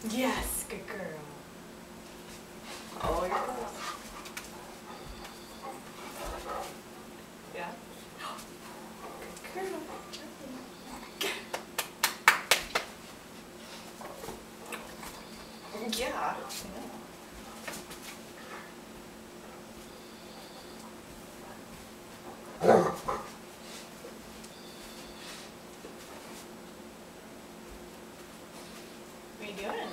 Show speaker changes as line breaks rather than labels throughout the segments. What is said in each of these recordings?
Yes, good girl. Oh, you're close. Yeah. Good girl. Yeah. What are you doing?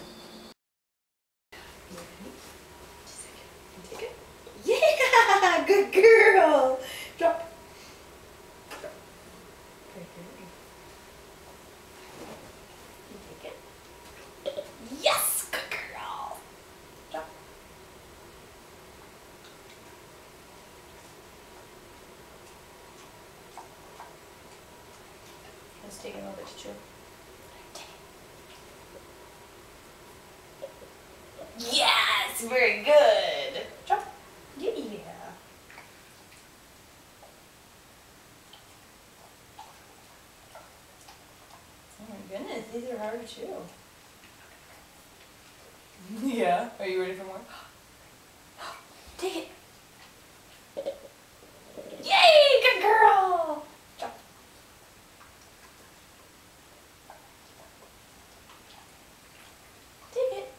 Just a second. Take it. Yeah! Good girl! Drop. Drop. Very good. You take it. Yes! Good girl! Drop. Let's take a little bit to chew. Yes, very good. Drop. Yeah. Oh my goodness, these are hard to chew. Yeah. Are you ready for more? Take it. Yay, good girl. Drop. Take it.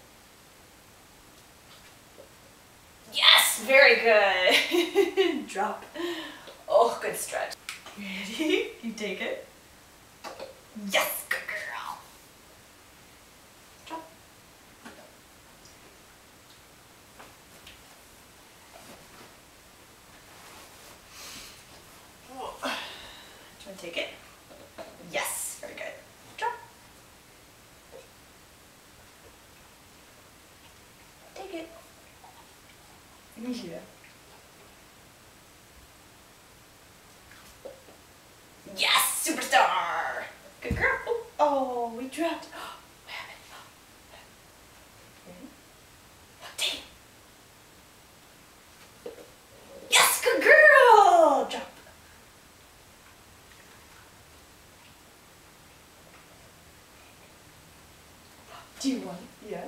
Yes, very good. Drop. Oh, good stretch. Ready? You take it. Yes, good girl. Drop. Whoa. Do you want to take it? Yes, very good. Drop. Take it. Yeah. Yes, superstar. Good girl. Oh, we dropped. What happened? Ready? Take it. Yes, good girl. Drop. Do you want it? Yeah.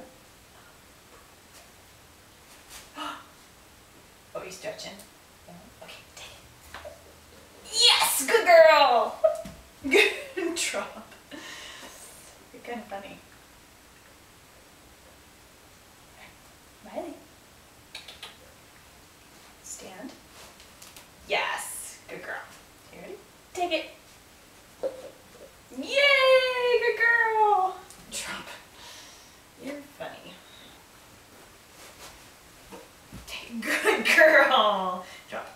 Oh, you stretching? Yeah. Okay, take it. Yes, good girl. Good drop. You're kind of funny. Miley. Stand. Yes, good girl. You ready? Take it. Yay, good girl. Drop. You're funny. Good girl. Drop.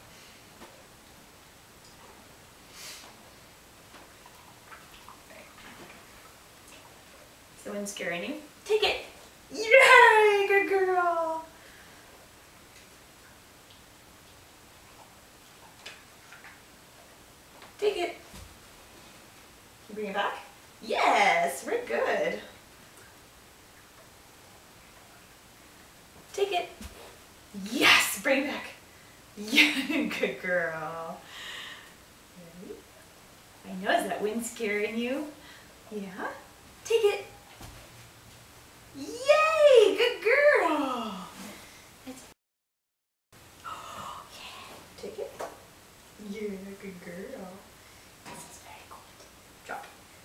Is the wind scaring you? Take it. Yay, good girl. Take it. You bring it back? Yes, very good. Take it. Yes, bring it back. Yeah, good girl. Ready? I know, is that wind scaring you? Yeah. Take it. Yay, good girl. Oh, yeah. Take it. Yeah, good girl. This is very good. Drop.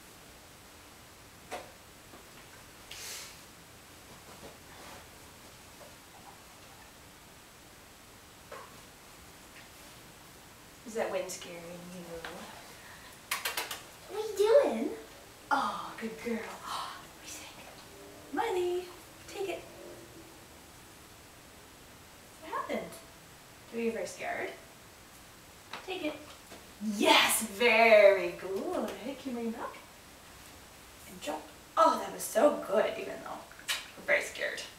Is that wind scaring you? What are you doing? Oh, good girl. What do you think? Miley, take it. What happened? Were you very scared? Take it. Yes, very good. Can you bring it back? And drop. Oh, that was so good, even though we're very scared.